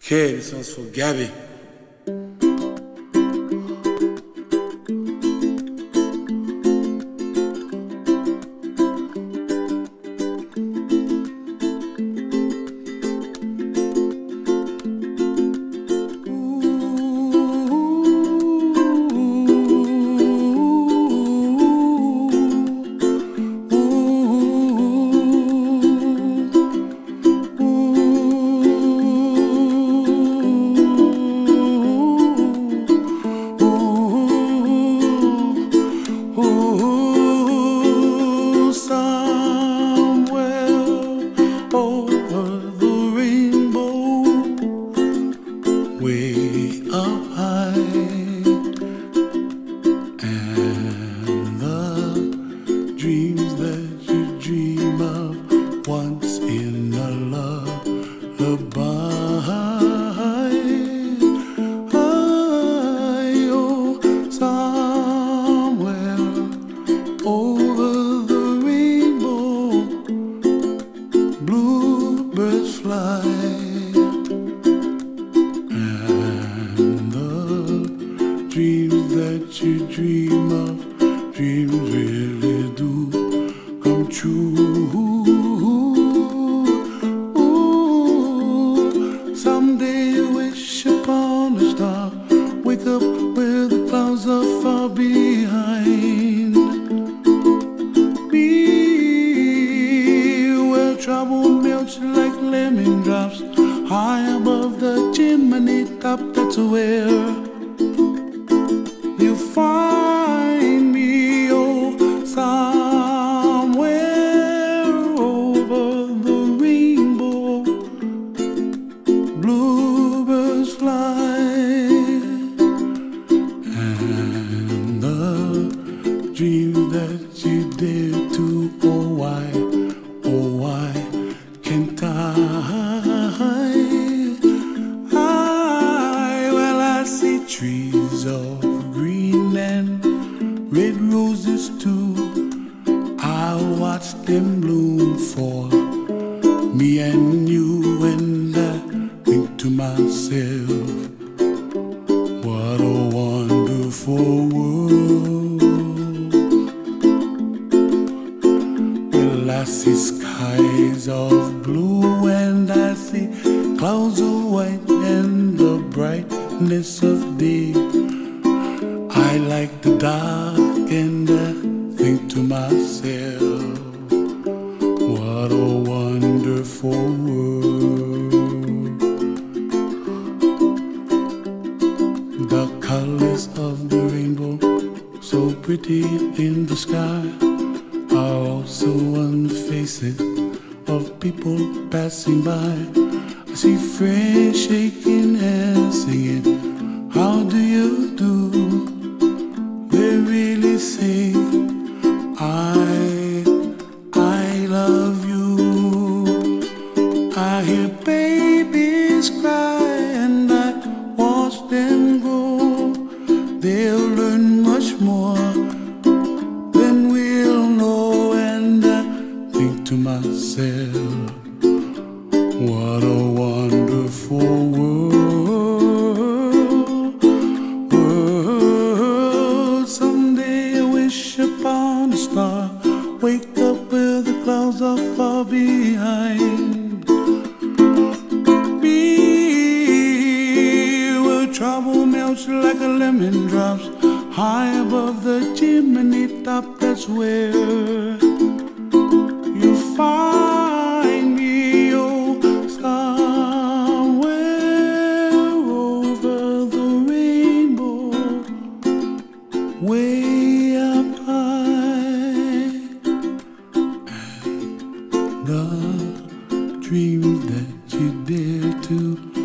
Okay, this one's for Gabby. Way up high, and the dreams that you dream of once in a lullaby. Oh, somewhere over the rainbow, bluebirds fly. Dreams that you dream of, dreams really do come true. Ooh, someday you wish upon a star, wake up where the clouds are far behind me, where trouble melts like lemon drops, high above the chimney top. That's where you find me, oh, somewhere over the rainbow, bluebirds fly, and the dreams that you dare to, oh why can't well, I see trees of green and red roses too. I watch them bloom for me and you, and I think to myself, what a wonderful world. Well, I see skies of blue, and I see clouds of white, and the brightness of day. I like the dark, and I think to myself, what a wonderful world. The colors of the rainbow, so pretty in the sky, are also on the faces of people passing by. I see friends shaking hands, singing, how do you do? They really say, I love you. I hear babies cry, and I watch them grow. They'll learn much more than we'll know, and I think to myself, what a wonderful world. Someday I wish upon a star, wake up where the clouds are far behind me, where trouble melts like a lemon drops, high above the chimney top. That's where you find me, oh, somewhere over the rainbow, way up high, and the dreams that you dare to